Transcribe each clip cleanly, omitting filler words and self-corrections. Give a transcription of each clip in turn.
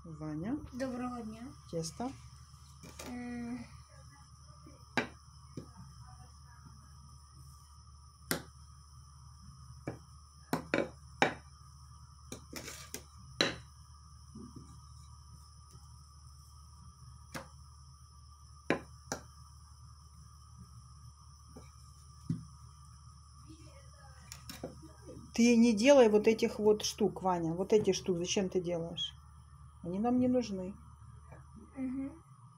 Ваня. Доброго дня. Тесто. Ты не делай вот этих вот штук, Ваня. Вот эти штуки. Зачем ты делаешь? Они нам не нужны. Угу.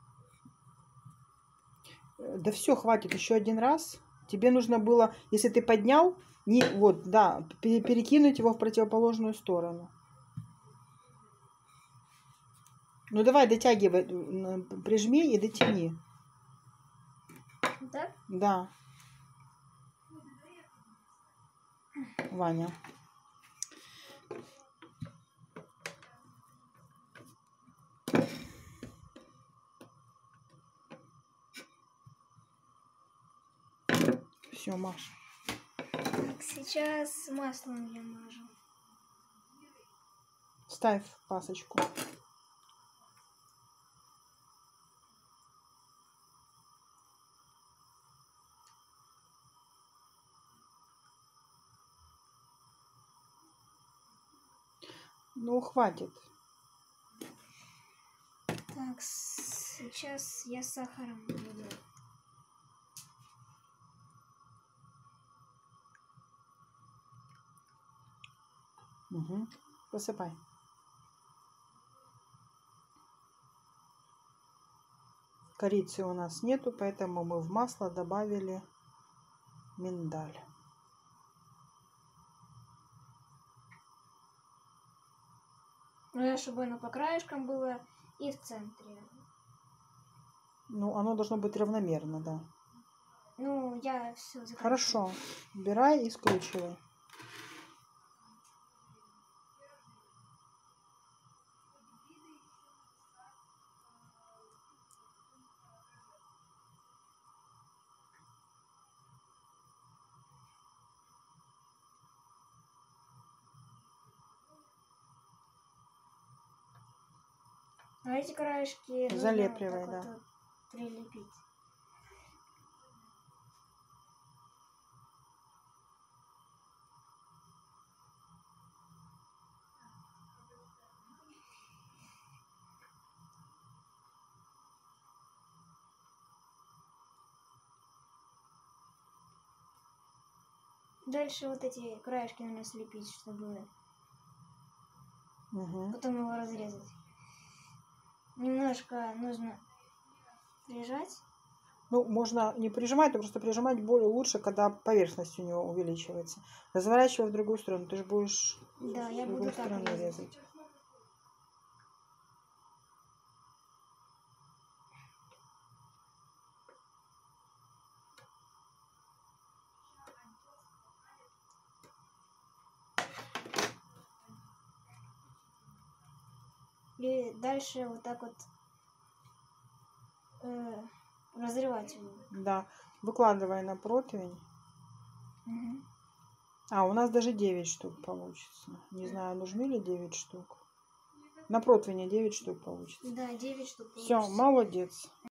Да все, хватит. Еще один раз. Тебе нужно было, если ты поднял, не вот, да, перекинуть его в противоположную сторону. Ну давай, дотягивай, прижми и дотяни. Так? Да. Ваня. Все, Маш. Так, сейчас маслом я мажу. Ставь пасочку. Ну, хватит. Так, сейчас я сахаром буду. Угу. Посыпай. Корицы у нас нету, поэтому мы в масло добавили миндаль. Ну, чтобы оно по краешкам было и в центре. Ну, оно должно быть равномерно, да. Ну, я все закрутила. Хорошо. Убирай и скручивай. А эти краешки Залепливай, нужно вот так да. вот прилепить. Дальше вот эти краешки нужно слепить, чтобы потом его разрезать. Немножко нужно прижать. Ну, можно не прижимать, а просто прижимать более лучше, когда поверхность у него увеличивается. Разворачивай в другую сторону. Ты же будешь Да, я в буду другую так сторону резать. резать. И дальше вот так вот разрывать его. Да. Выкладывай на противень. Угу. А, у нас даже 9 штук получится. Не знаю, нужны ли 9 штук. На противне 9 штук получится. Да, 9 штук Все, получится. молодец.